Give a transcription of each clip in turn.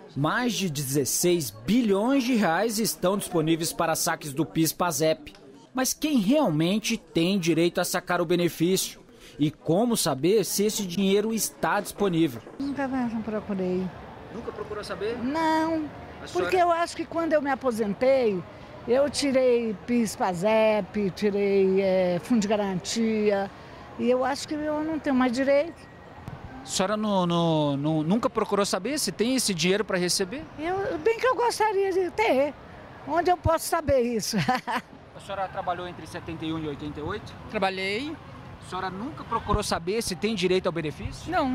Mais de 16 bilhões de reais estão disponíveis para saques do PIS/PASEP. Mas quem realmente tem direito a sacar o benefício? E como saber se esse dinheiro está disponível? Nunca procurei. Nunca procurou saber? Não, porque eu acho que quando eu me aposentei, eu tirei PIS/PASEP, tirei fundo de garantia, e eu acho que eu não tenho mais direito. A senhora nunca procurou saber se tem esse dinheiro para receber? Bem que eu gostaria de ter. Onde eu posso saber isso? A senhora trabalhou entre 71 e 88? Trabalhei. A senhora nunca procurou saber se tem direito ao benefício? Não.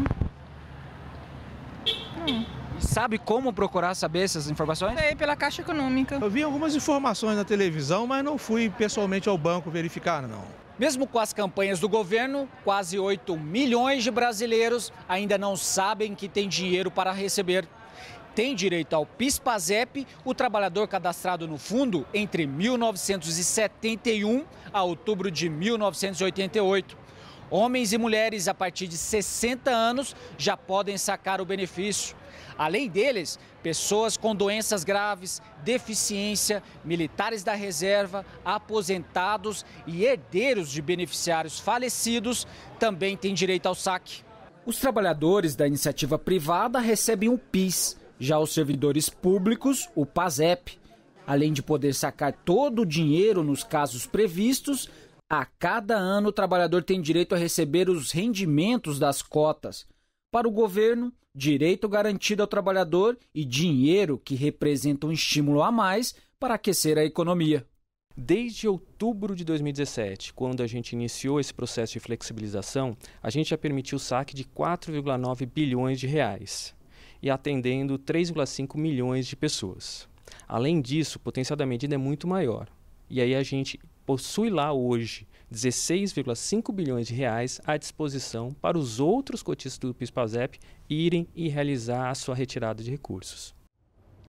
E sabe como procurar saber essas informações? Pela Caixa Econômica. Eu vi algumas informações na televisão, mas não fui pessoalmente ao banco verificar, não. Mesmo com as campanhas do governo, quase 8 milhões de brasileiros ainda não sabem que tem dinheiro para receber. Tem direito ao PIS/PASEP o trabalhador cadastrado no fundo entre 1971 a outubro de 1988. Homens e mulheres a partir de 60 anos já podem sacar o benefício. Além deles, pessoas com doenças graves, deficiência, militares da reserva, aposentados e herdeiros de beneficiários falecidos também têm direito ao saque. Os trabalhadores da iniciativa privada recebem o PIS, já os servidores públicos, o PASEP. Além de poder sacar todo o dinheiro nos casos previstos, a cada ano o trabalhador tem direito a receber os rendimentos das cotas. Para o governo, direito garantido ao trabalhador e dinheiro que representa um estímulo a mais para aquecer a economia. Desde outubro de 2017, quando a gente iniciou esse processo de flexibilização, a gente já permitiu o saque de 4,9 bilhões de reais e atendendo 3,5 milhões de pessoas. Além disso, o potencial da medida é muito maior. E aí a gente possui lá hoje 16,5 bilhões de reais à disposição para os outros cotistas do PIS/PASEP irem e realizar a sua retirada de recursos.